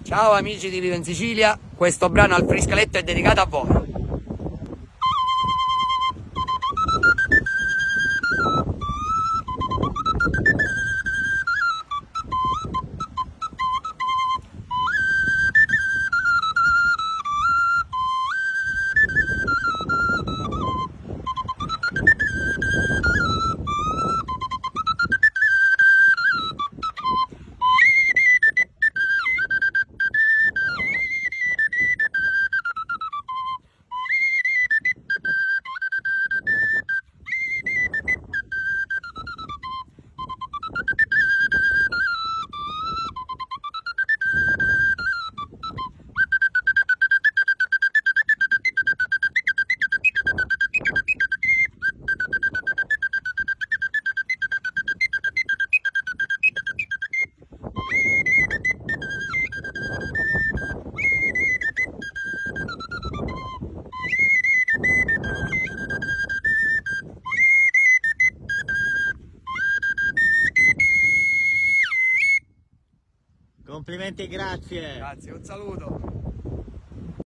Ciao amici di Vivo in Sicilia, questo brano al friscaletto è dedicato a voi. Complimenti, grazie. Grazie, un saluto.